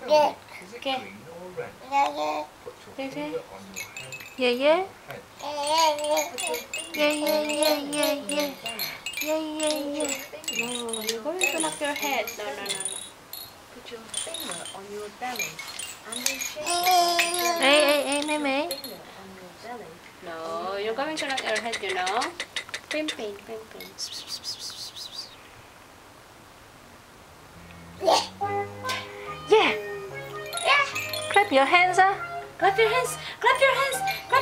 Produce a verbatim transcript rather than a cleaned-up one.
Yeah. Okay. Yeah. Okay. Yeah, yeah. Yeah, yeah, yeah, yeah, yeah. Yeah, yeah, yeah. No, you're going to knock your head. No, no, no, no. Put your finger on your belly and then shake it. Ê, ê, ê, mẹ mẹ. Finger on your belly. No, you're going to knock your head, you know. Pin, pin, pin, pin. Yeah. Clap your hands, ah. Clap your hands, clap your hands, clap